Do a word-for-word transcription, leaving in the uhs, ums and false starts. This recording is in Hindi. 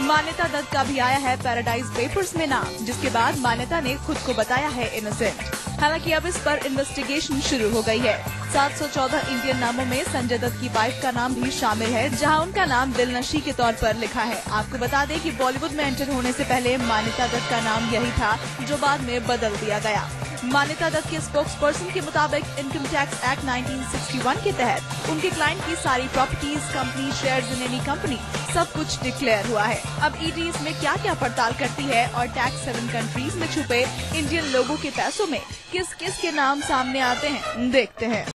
मान्यता दत्त का भी आया है पैराडाइज पेपर्स में नाम, जिसके बाद मान्यता ने खुद को बताया है इनोसेंट। हालांकि अब इस पर इन्वेस्टिगेशन शुरू हो गई है। सात सौ चौदह इंडियन नामों में संजय दत्त की वाइफ का नाम भी शामिल है, जहां उनका नाम दिलनशी के तौर पर लिखा है। आपको बता दें कि बॉलीवुड में एंटर होने से पहले मान्यता दत्त का नाम यही था, जो बाद में बदल दिया गया। मान्यता दत्त के स्पोक्स पर्सन के मुताबिक income tax act nineteen sixty one के तहत उनके क्लाइंट की सारी properties, company, shares in any company, सब कुछ डिक्लेयर हुआ है। अब ईडी इसमें क्या क्या पड़ताल करती है और टैक्स सेवन कंट्रीज में छुपे इंडियन लोगों के पैसों में किस किस के नाम सामने आते हैं, देखते हैं।